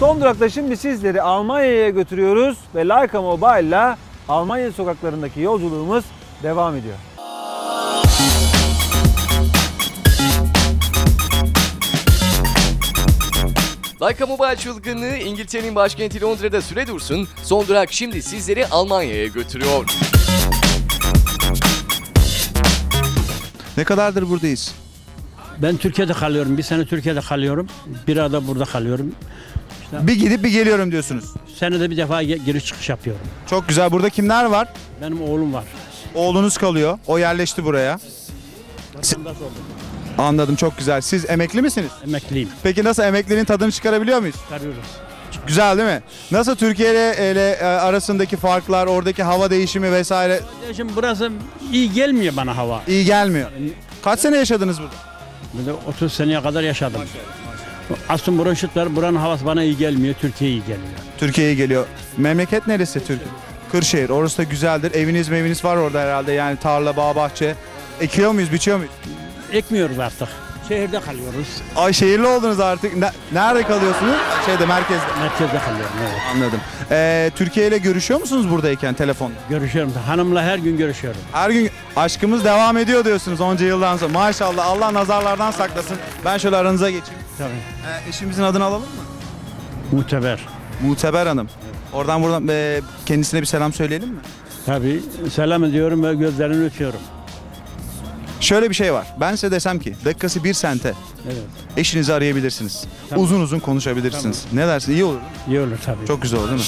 Son durakta şimdi sizleri Almanya'ya götürüyoruz ve Leica Mobile ile Almanya sokaklarındaki yolculuğumuz devam ediyor. Leica Mobile çılgınlığı İngiltere'nin başkenti Londra'da süre dursun, son durak şimdi sizleri Almanya'ya götürüyor. Ne kadardır buradayız? Ben Türkiye'de kalıyorum. Bir sene Türkiye'de kalıyorum. Bir arada burada kalıyorum. Bir gidip bir geliyorum diyorsunuz. Senede bir defa giriş çıkış yapıyorum. Çok güzel. Burada kimler var? Benim oğlum var. Oğlunuz kalıyor. O yerleşti buraya. Vatandaş oldum. Anladım, çok güzel. Siz emekli misiniz? Emekliyim. Peki nasıl, emekliliğin tadını çıkarabiliyor muyuz? Çıkarıyoruz. Güzel değil mi? Nasıl Türkiye ile arasındaki farklar, oradaki hava değişimi vesaire Şimdi burası iyi gelmiyor bana hava. iyi gelmiyor? Kaç sene yaşadınız burada? Burada 30 seneye kadar yaşadım. Astım bronşit var. Buranın havası bana iyi gelmiyor. Türkiye iyi geliyor. Türkiye'ye geliyor. Memleket neresi Türkiye? Kırşehir. Orası da güzeldir. Eviniz var orada herhalde. Yani tarla, bağ, bahçe. Ekiyor muyuz, biçiyor muyuz? Ekmiyoruz artık. Şehirde kalıyoruz. Ay, şehirli oldunuz artık. Nerede kalıyorsunuz? Merkezde. Merkezde kalıyorum. Evet. Anladım. Türkiye ile görüşüyor musunuz buradayken telefonda? Görüşüyorum. Hanımla her gün görüşüyorum. Her gün aşkımız devam ediyor diyorsunuz onca yıldan sonra. Maşallah, Allah nazarlardan saklasın. Ben şöyle aranıza geçeyim. Tabii. Eşimizin adını alalım mı? Muteber. Muteber Hanım. Oradan buradan kendisine bir selam söyleyelim mi? Tabii. Selam ediyorum ve gözlerini öpüyorum. Şöyle bir şey var. Ben size desem ki dakikası 1 sente Evet. eşinizi arayabilirsiniz. Tamam. Uzun uzun konuşabilirsiniz. Ne dersin? İyi olur değil mi? İyi olur tabii. Çok güzel olur değil mi?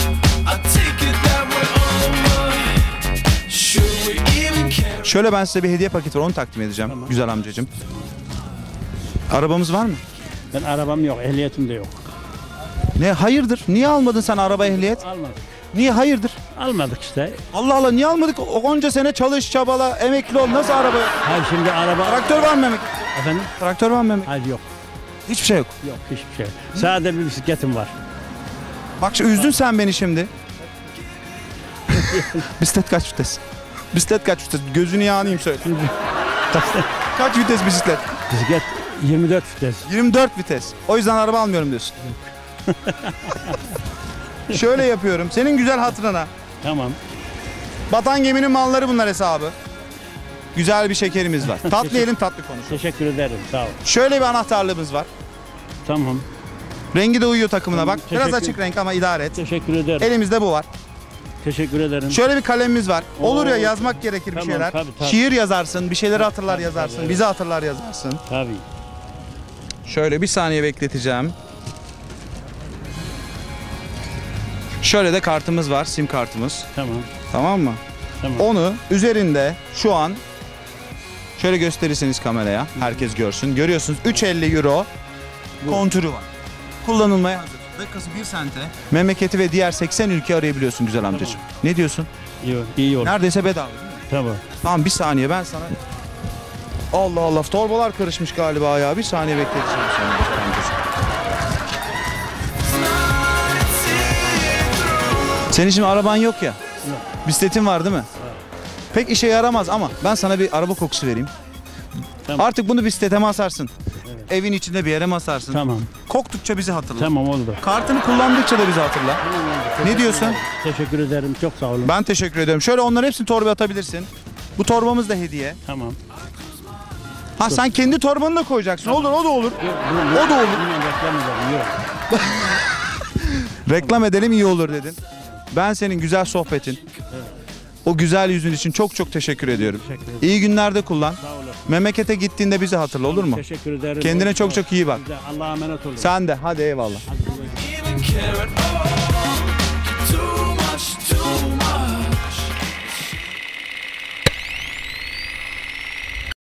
Şöyle ben size bir hediye paketi var, onu takdim edeceğim. Tamam. Güzel amcacığım. Arabamız var mı? Ben arabam yok, ehliyetim de yok. Ne, hayırdır? Niye almadın sen araba, ehliyet? Almadık. Niye hayırdır? Almadık işte. Allah Allah, niye almadık? Onca sene çalış, çabala, emekli ol. Nasıl araba? Hayır şimdi araba... Traktör var mı memleket? Efendim? Traktör var mı memleket? Hayır yok. Hiçbir şey yok. Yok hiçbir şey yok. Sadece bir bisikletim var. Bak üzdün sen beni şimdi. Bisiklet kaç vites? Bisiklet kaç vites? Gözünü yağınayım söyle. Kaç vites bisiklet? Bisiklet 24 vites. 24 vites. O yüzden araba almıyorum diyorsun. Şöyle yapıyorum. Senin güzel hatırına. Tamam. Batan geminin malları bunlar hesabı. Güzel bir şekerimiz var. Tatlı yiyelim, tatlı konuşalım. Teşekkür ederim. Sağ ol. Şöyle bir anahtarlığımız var. Tamam. Rengi de uyuyor takımına bak. Biraz Teşekkür- açık renk ama idare et. Teşekkür ederim. Elimizde bu var. Teşekkür ederim. Şöyle bir kalemimiz var. Olur ya, Oo, yazmak gerekir bir tamam, şeyler. tabii, tabii. Şiir yazarsın, bir şeyleri hatırlar tabii, yazarsın, tabii, bizi hatırlar yazarsın. Tabii. Şöyle bir saniye bekleteceğim. Şöyle de kartımız var, sim kartımız. Tamam. Tamam mı? Tamam. Onu üzerinde şu an şöyle gösterirseniz kameraya, herkes görsün. Görüyorsunuz 3.50 euro kontürü var. Kullanılmaya hazır. Dakikası 1 sente. Memleketi ve diğer 80 ülke arayabiliyorsun güzel amcacığım. Ne diyorsun? İyi olur. Neredeyse bedava değil mi? Tamam. Tamam, bir saniye ben sana... Allah Allah, torbalar karışmış galiba ya. Bir saniye bekleteceğim seni güzel amcacığım. Senin şimdi araban yok ya. Yok. Bisikletin var değil mi? Evet. Pek işe yaramaz ama ben sana bir araba kokusu vereyim. Tamam. Artık bunu bisiklete mi asarsın? Evet. Evin içinde bir yere mi asarsın? Tamam. Koktukça bizi hatırla. Tamam oldu. Kartını kullandıkça da bizi hatırla. Ne diyorsun? Teşekkür ederim. Çok sağ olun. Ben teşekkür ederim. Şöyle onların hepsini torbaya atabilirsin. Bu torbamız da hediye. Tamam. Ha, sen kendi torbanı da koyacaksın. Olur, o da olur. O da olur. Reklam edelim. Yok. Reklam edelim, iyi olur dedin. Ben senin güzel sohbetin, o güzel yüzün için çok çok teşekkür ediyorum. Teşekkür ederim. İyi günlerde kullan. Sağ olasın. Memlekete gittiğinde bizi hatırla, olur mu? Teşekkür ederim. Kendine çok çok iyi bak. Allah'a emanet olun. Sen de. Hadi eyvallah. Hadi.